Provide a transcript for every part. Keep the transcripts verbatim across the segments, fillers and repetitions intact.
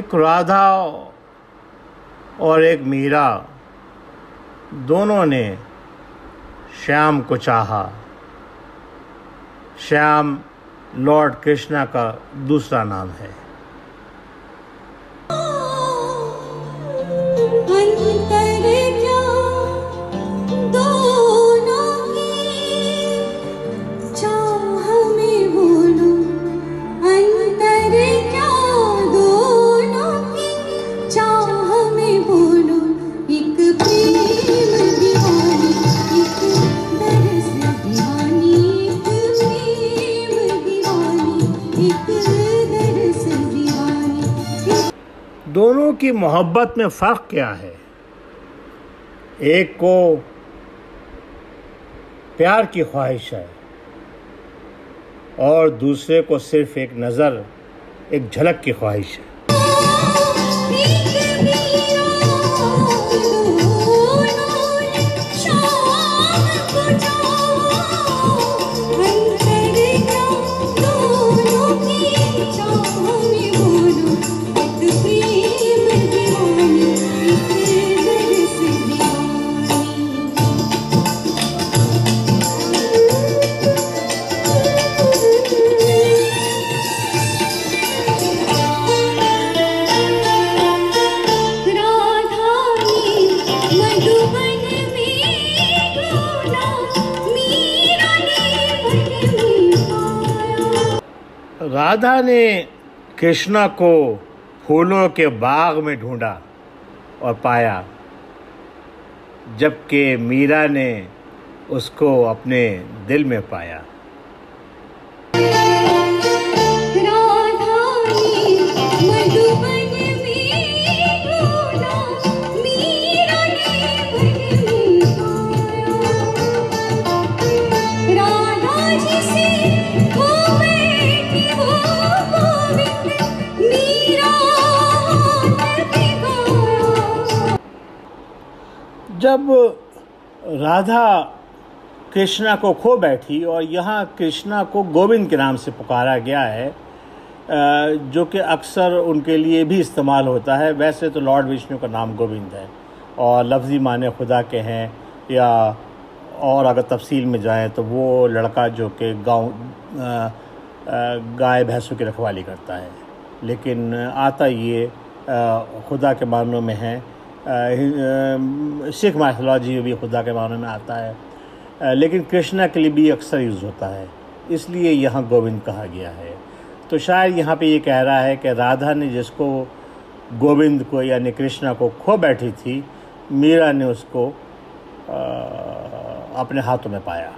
एक राधा और एक मीरा दोनों ने श्याम को चाहा। श्याम लॉर्ड कृष्णा का दूसरा नाम है। दोनों की मोहब्बत में फ़र्क क्या है? एक को प्यार की ख्वाहिश है और दूसरे को सिर्फ एक नज़र, एक झलक की ख्वाहिश है। राधा ने कृष्णा को फूलों के बाग में ढूंढा और पाया, जबकि मीरा ने उसको अपने दिल में पाया। जब राधा कृष्णा को खो बैठी, और यहाँ कृष्णा को गोविंद के नाम से पुकारा गया है, जो कि अक्सर उनके लिए भी इस्तेमाल होता है। वैसे तो लॉर्ड विष्णु का नाम गोविंद है और लफ्ज़ी माने खुदा के हैं, या और अगर तफसील में जाएं तो वो लड़का जो कि गाँव गाय भैंसों की रखवाली करता है, लेकिन आता ये खुदा के मानों में है। सिख माइथोलॉजी में भी खुदा के मानों में आता है, लेकिन कृष्णा के लिए भी अक्सर यूज़ होता है, इसलिए यहाँ गोविंद कहा गया है। तो शायद यहाँ पे ये कह रहा है कि राधा ने जिसको गोविंद को यानी कृष्णा को खो बैठी थी, मीरा ने उसको आ, अपने हाथों में पाया।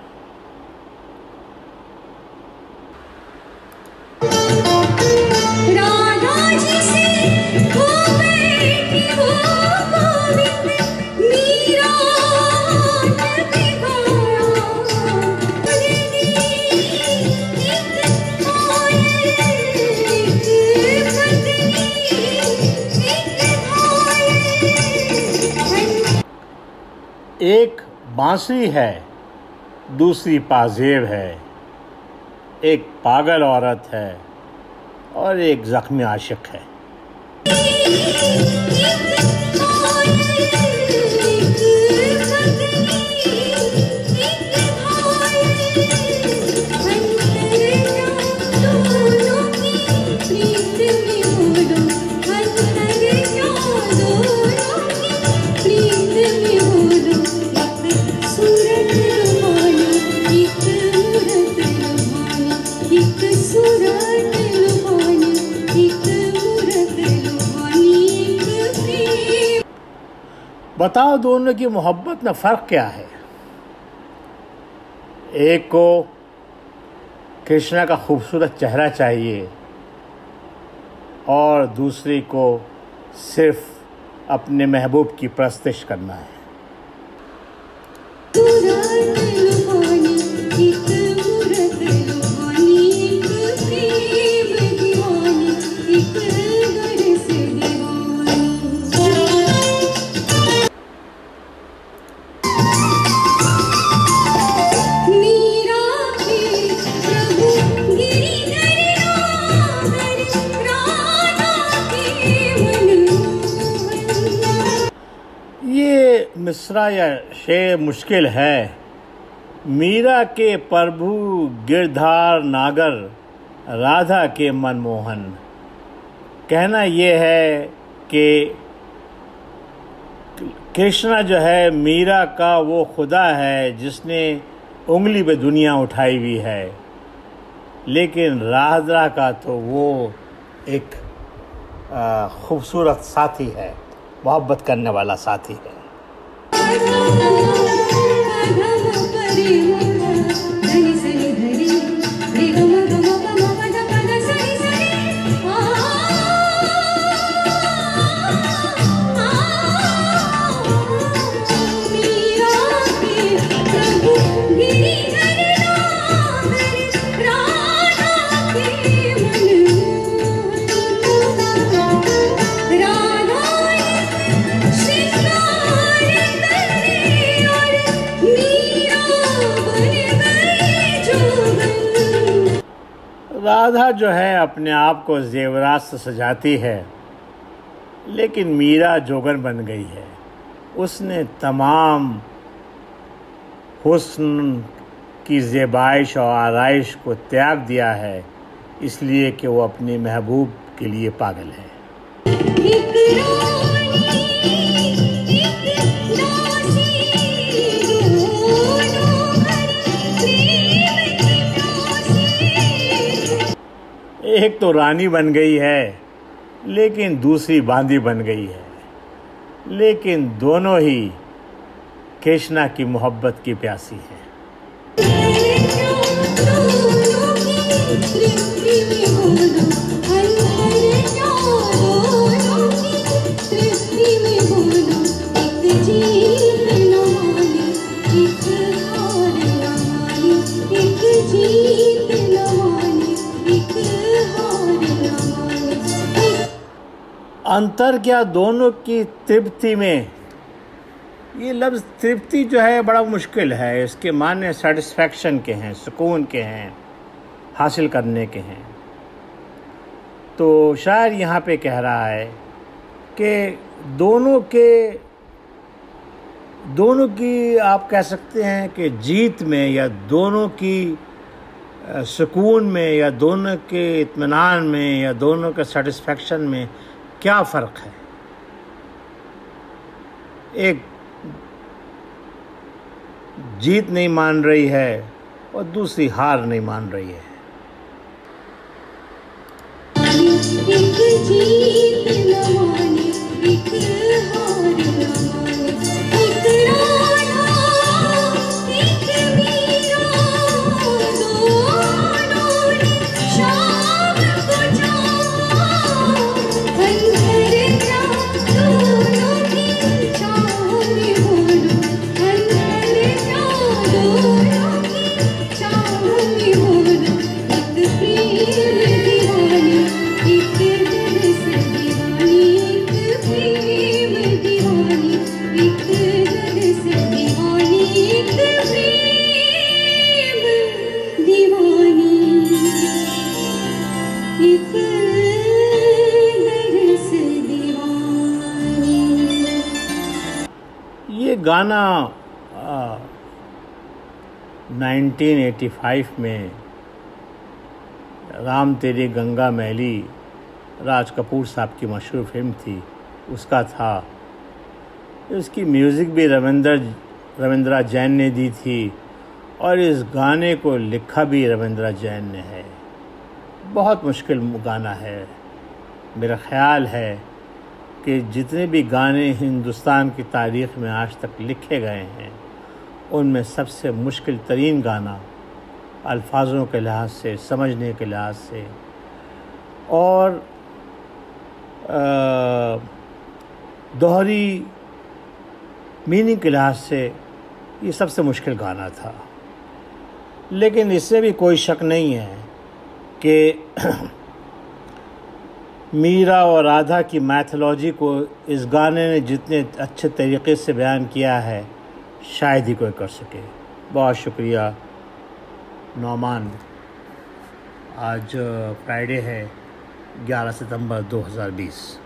एक बांसुरी है, दूसरी पाजेब है, एक पागल औरत है और एक ज़ख्मी आशिक है। बताओ दोनों की मोहब्बत में फ़र्क क्या है? एक को कृष्णा का खूबसूरत चेहरा चाहिए और दूसरे को सिर्फ अपने महबूब की परस्तिश करना है। गिरिधर राधर राधा के मिसरा या शेर मुश्किल है। मीरा के प्रभु गिरधार नागर, राधा के मनमोहन। कहना ये है कि कृष्णा जो है मीरा का वो खुदा है जिसने उंगली पे दुनिया उठाई हुई है, लेकिन राधा का तो वो एक खूबसूरत साथी है, मोहब्बत करने वाला साथी है। राधा जो है अपने आप को जेवरात से सजाती है, लेकिन मीरा जोगन बन गई है। उसने तमाम हुस्न की ज़ेबाइश और आराइश को त्याग दिया है, इसलिए कि वो अपनी महबूब के लिए पागल है। एक तो रानी बन गई है, लेकिन दूसरी बांदी बन गई है, लेकिन दोनों ही कृष्णा की मोहब्बत की प्यासी है। अंतर क्या दोनों की तृप्ति में। ये लफ्ज़ तृप्ति जो है बड़ा मुश्किल है, इसके माने सेटिस्फैक्शन के हैं, सुकून के हैं, हासिल करने के हैं। तो शायर यहाँ पे कह रहा है कि दोनों के दोनों की आप कह सकते हैं कि जीत में, या दोनों की सुकून में, या दोनों के इत्मीनान में, या दोनों के सेटिस्फैक्शन में क्या फ़र्क है। एक जीत नहीं मान रही है और दूसरी हार नहीं मान रही है। एक जीत न माने, एक हार न माने, एक राधा, एक मीरा, दोनों ने शाम को जाओ, अंधर क्या दोनों की चाह में बोलो, अंधर क्या दोनों की चाह में बोलो, एक प्रेम दीवानी, एक दरस दीवानी, एक प्रेम दीवानी, एक दरस दीवानी, एक प्रेम दीवानी, एक दरस दीवानी। ये गाना नाइनटीन एटी फाइव में राम तेरी गंगा मैली, राज कपूर साहब की मशहूर फिल्म थी, उसका था। इसकी म्यूज़िक भी रविंद्र रविंद्रा जैन ने दी थी, और इस गाने को लिखा भी रविंद्रा जैन ने है। बहुत मुश्किल गाना है। मेरा ख़्याल है कि जितने भी गाने हिंदुस्तान की तारीख़ में आज तक लिखे गए हैं, उनमें सबसे मुश्किल तरीन गाना अल्फाजों के लिहाज से, समझने के लिहाज से, और दोहरी मीनिंग के लिहाज से ये सबसे मुश्किल गाना था। लेकिन इससे भी कोई शक नहीं है कि मीरा और राधा की मैथोलॉजी को इस गाने ने जितने अच्छे तरीक़े से बयान किया है, शायद ही कोई कर सके। बहुत शुक्रिया नौमान। आज फ्राइडे है, ग्यारह सितंबर दो हज़ार बीस।